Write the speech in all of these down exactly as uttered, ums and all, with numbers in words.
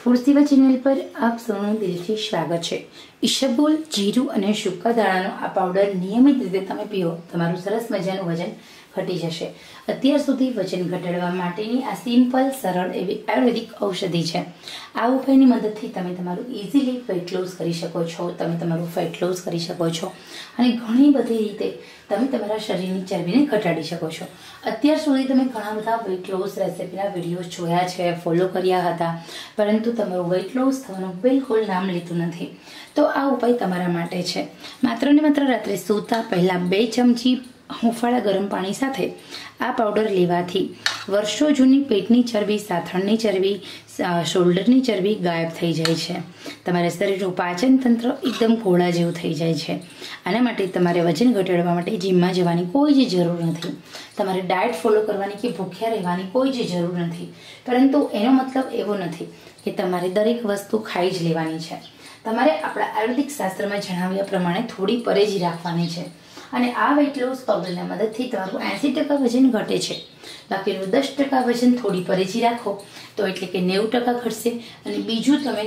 Food સેવા channel પર આપ સૌનું દિલથી સ્વાગત છે। ઈસબગોલ, જીરું અને સૂકા દાણાનો આ પાવડર નિયમિત રીતે તમે પીઓ, તમારું સરસ મજાનું વજન ઘટી જશે। અત્યાર સુધી વજન ઘટાડવા માટેની આ સિમ્પલ સરળ એવી આયુર્વેદિક ઔષધિ છે। આ ઉપાયની મદદથી તમે તમારું ઇઝીલી વેટ લોસ કરી શકો છો, તમે તમારું ફેટ લોસ કરી શકો છો અને ઘણી બધી રીતે તમે તમારા શરીરની ચરબીને ઘટાડી શકો છો। અત્યાર સુધી તમે ઘણા બધા વેટ લોસ રેસિપીના વિડીયોઝ જોયા છે, ફોલો કર્યા હતા, પરંતુ તમારું વેટ લોસ થવાનું બિલકુલ નામ લીધું નથી। તો આ ઉપાય તમારા માટે છે। માત્ર ને માત્ર રાત્રે સૂતા પહેલાં બે ચમચી હુંફાળા ગરમ પાણી સાથે આ પાવડર લેવાથી વર્ષો જૂની પેટની ચરબી, સાથળની ચરબી, શોલ્ડરની ચરબી ગાયબ થઈ જાય છે। તમારા શરીરનું પાચન તંત્ર એકદમ ઘોડા જેવું થઈ જાય છે। આના માટે તમારે વજન ઘટાડવા માટે જીમમાં જવાની કોઈ જ જરૂર નથી, તમારે ડાયટ ફોલો કરવાની કે ભૂખ્યા રહેવાની કોઈ જ જરૂર નથી। પરંતુ એનો મતલબ એવો નથી કે તમારે દરેક વસ્તુ ખાઈ જ લેવાની છે। તમારે આપણા આયુર્વેદિક શાસ્ત્રમાં જણાવ્યા પ્રમાણે થોડી પરેજી રાખવાની છે અને આ વેટ લોસ પાવડરના મદદથી તમારું એંસી ટકા વજન ઘટે છે। બાકીનું દસ ટકા વજન થોડી પરેજી રાખો તો એટલે કે નેવું ટકા ઘટશે। અને બીજું તમે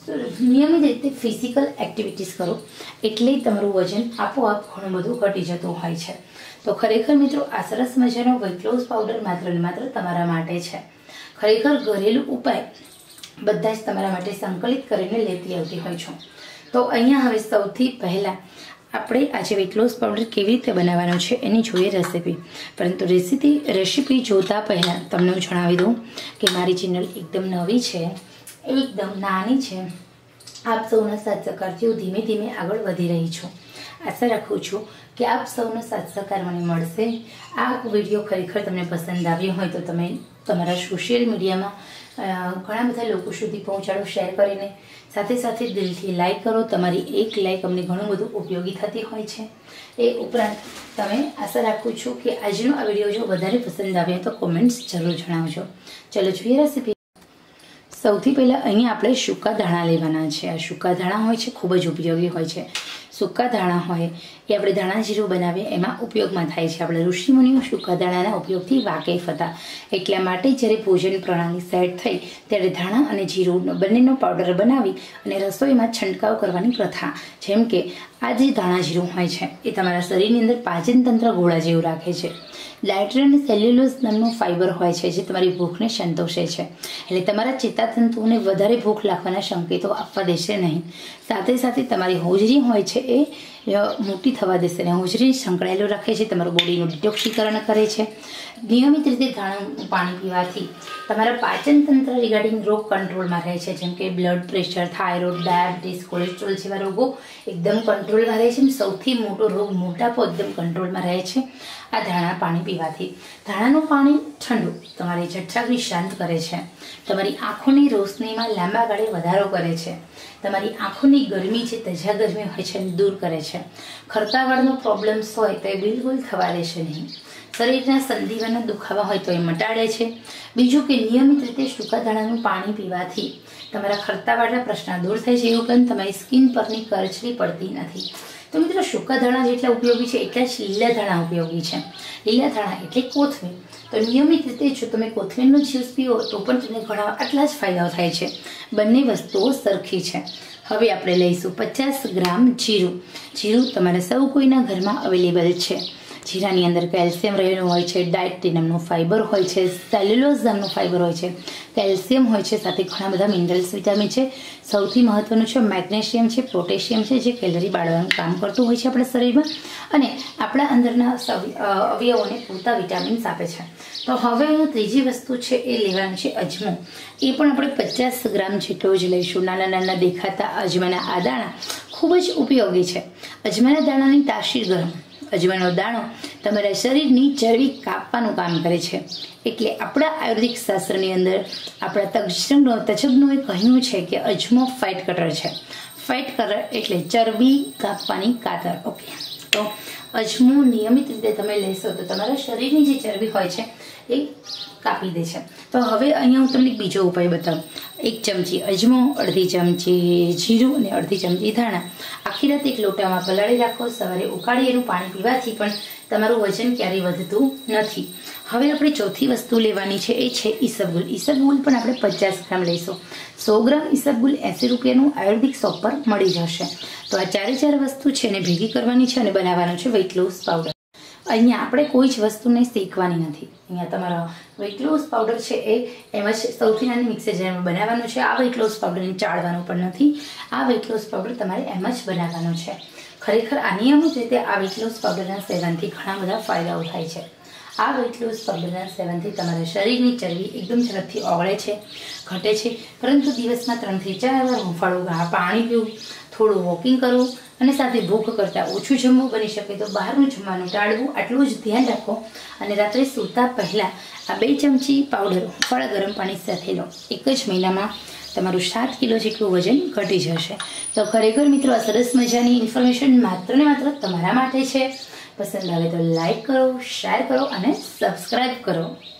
નિયમિત રીતે ફિઝિકલ એક્ટિવિટીઝ કરો એટલે તમારું વજન આપોઆપ ઘણું બધું ઘટી જતું હોય છે। તો ખરેખર મિત્રો, આ સરસ મજાનો વેટ લોસ પાવડર માત્ર ને માત્ર તમારા માટે છે। ખરેખર ઘરેલું ઉપાય બધા જ તમારા માટે સંકલિત કરીને લેતી આવતી હોય છું। તો અહીંયા હવે સૌથી પહેલાં આપણે આજે વેટ લોસ પાવડર કેવી રીતે બનાવવાનો છે એની જોઈએ રેસીપી। પરંતુ રેસીપી રેસીપી જોતા પહેલાં તમને હું જણાવી દઉં કે મારી ચેનલ એકદમ નવી છે, એકદમ નાની છે। આપ સૌના સાથ સહકારથી હું ધીમે ધીમે આગળ વધી રહી છું। આશા રાખું છું કે આપ સૌનો સાથ સહકાર મને મળશે। આ વિડીયો ખરેખર તમને પસંદ આવ્યો હોય તો તમે તમારા સોશિયલ મીડિયામાં ઘણા બધા લોકો સુધી પહોંચાડો શેર કરીને, સાથે સાથે દિલથી લાઈક કરો। તમારી એક લાઈક અમને ઘણું બધું ઉપયોગી થતી હોય છે। એ ઉપરાંત તમે આશા રાખું છું કે આજનો આ વિડીયો જો વધારે પસંદ આવે તો કોમેન્ટ્સ જરૂર જણાવજો। ચલો જોઈએ રેસીપી। સૌથી પહેલાં અહીંયા આપણે સૂકા ધાણા લેવાના છે। આ સૂકા ધાણા હોય છે ખૂબ જ ઉપયોગી હોય છે। સૂકા ધાણા હોય એ આપણે ધાણા જીરું બનાવીએ એમાં ઉપયોગમાં થાય છે। આપણે ઋષિમુનિઓ સૂકા ધાણાના ઉપયોગથી વાકેફ હતા, એટલા માટે જ્યારે ભોજન પ્રણાલી સેટ થઈ ત્યારે ધાણા અને જીરું બંનેનો પાવડર બનાવી અને રસોઈમાં છંટકાવ કરવાની પ્રથા, જેમ કે આ જે ધાણા જીરું હોય છે એ તમારા શરીરની અંદર પાચન તંત્ર ઘોડા જેવું રાખે છે। ડાયટ્રી અને સેલ્યુલોઝ નામનું ફાઇબર હોય છે જે તમારી ભૂખને સંતોષે છે, એટલે તમારા ચેતાતંતુઓને વધારે ભૂખ લાગવાના સંકેતો આપવા દેશે નહીં। સાથે સાથે તમારી હોજરી હોય છે એ મોટી થવા દેશે અને હોજરી સંકળાયેલું રાખે છે, તમારું બોડીનું ડિટોક્સીકરણ કરે છે। નિયમિત રીતે ધાણાનું પાણી પીવાથી તમારા પાચન તંત્ર રિગાર્ડિંગ રોગ કંટ્રોલમાં રહે છે, જેમ કે blood pressure, thyroid, diabetes, cholesterol જેવા રોગો એકદમ કંટ્રોલમાં રહે છે। સૌથી મોટો રોગ મોટાપો એકદમ કંટ્રોલમાં રહે છે આ ધાણા પાણી પીવાથી। ધાણાનું પાણી ઠંડુ તમારી જઠરાગ્નિ શાંત કરે છે, તમારી આંખોની રોશનીમાં લાંબા ગાળે વધારો કરે છે, તમારી આંખોની ગરમી જે તજા ગરમી હોય છે દૂર કરે છે। ખરતા વાળનો પ્રોબ્લેમ્સ હોય તો એ બિલકુલ થવા દેશે નહીં। શરીરના સંધિવાના દુખાવા હોય તો એ મટાડે છે। બીજું કે નિયમિત રીતે સૂકા ધાણાનું પાણી પીવાથી તમારા ખરતા વાળના પ્રશ્ન દૂર થાય છે, એ ઉપરાંત તમારી સ્કિન પરની કરચલી પડતી નથી। તો મિત્રો, સૂકા ધાણા જેટલા ઉપયોગી છે એટલા જ લીલા ધાણા ઉપયોગી છે। લીલા ધાણા એટલે કોથમીર। તો નિયમિત રીતે જો તમે કોથમીરનો જ્યુસ પીઓ તો પણ તમને ઘણા આટલા જ ફાયદાઓ થાય છે। બંને વસ્તુઓ સરખી છે। હવે આપણે લઈશું પચાસ ગ્રામ જીરું। જીરું તમારા સૌ કોઈના ઘરમાં અવેલેબલ છે। જીરાની અંદર કેલ્શિયમ રહેલું હોય છે, ડાયટ્રી નામનું ફાઇબર હોય છે, સેલ્યુલોઝ નામનું ફાઇબર હોય છે, કેલ્શિયમ હોય છે, સાથે ઘણા બધા મિનરલ્સ, વિટામિન છે। સૌથી મહત્વનું છે મેગ્નેશિયમ છે, પોટેશિયમ છે, જે કેલરી બાળવાનું કામ કરતું હોય છે આપણા શરીરમાં અને આપણા અંદરના અવયવોને પૂરતા વિટામિન્સ આપે છે। તો હવે ત્રીજી વસ્તુ છે એ લેવાનું છે અજમો। એ પણ આપણે પચાસ ગ્રામ જેટલો જ લઈશું। નાના નાના દેખાતા અજમાના આ દાણા ખૂબ જ ઉપયોગી છે। અજમાના દાણાની તાસીર ગરમ। અજમાનો દાણો તમારા શરીરની ચરબી કાપવાનું કામ કરે છે, એટલે આપણા આયુર્વેદિક શાસ્ત્રની અંદર આપણા તજજ્ઞો તજજ્ઞોએ કહ્યું છે કે અજમો ફેટ કટર છે। ફેટ કટર એટલે ચરબી કાપવાની કાતર। ઓકે, તો અજમો નિયમિત રીતે તમે લેશો તો તમારા શરીરની જે ચરબી હોય છે એ કાપી દે છે। તો હવે અહીંયા હું તમને બીજો ઉપાય બતાવું। એક ચમચી અજમો, અડધી ચમચી જીરું અને અડધી ચમચી ધાણા આખી રાત એક લોટામાં પલાળી રાખો। સવારે ઉકાળી એનું પાણી પીવાથી પણ તમારું વજન ક્યારેય વધતું નથી. હવે આપણે ચોથી વસ્તુ લેવાની છે એ છે ઈસબગુલ. ઈસબગુલ પણ આપણે પચાસ ગ્રામ લઈશું. સો ગ્રામ ઈસબગુલ એંસી રૂપિયાનું આયુર્વેદિક શોપ પર મળી જશે. તો આ ચારે ચાર વસ્તુ છે એને ભેગી કરવાની છે અને બનાવવાનું છે વેઇટ લોસ પાવડર. અહીંયા આપણે કોઈ જ વસ્તુને શેકવાની નથી. અહીંયા તમારા વેઇટ લોસ પાવડર છે એ એમ જ સૌથી નાની મિક્સર જારમાં બનાવવાનું છે. આ વેઇટ લોસ પાવડરને ચાળવાનું પણ નથી. આ વેઇટ લોસ પાવડર તમારે એમ જ બનાવવાનો છે. ખરેખર આ નિયમિત રીતે આ વેઇટ લોસ પાવડરના સેવનથી ઘણા બધા ફાયદાઓ થાય છે. આ વેઇટ લોસ પાવડરના સેવનથી તમારા શરીરની ચરબી એકદમ ઝડપથી ઓગળે છે, ઘટે છે. પરંતુ દિવસમાં ત્રણથી ચાર વાર હૂંફાળું પાણી પીવું, થોડું વોકિંગ કરવું અને સાથે ભૂખ કરતાં ઓછું જમવું, બની શકે તો બહારનું જમવાનું ટાળવું. આટલું જ ધ્યાન રાખો અને રાત્રે સૂતા પહેલાં આ બે ચમચી પાવડર હૂંફાળા ગરમ પાણી સાથે લો. એક જ મહિનામાં તમારું સાત કિલો જેટલું વજન ઘટી જશે. તો ખરેખર મિત્રો, આ સરસ મજાની ઇન્ફોર્મેશન માત્ર ને માત્ર તમારા માટે છે. પસંદ આવે તો લાઈક કરો, શેર કરો અને સબસ્ક્રાઈબ કરો.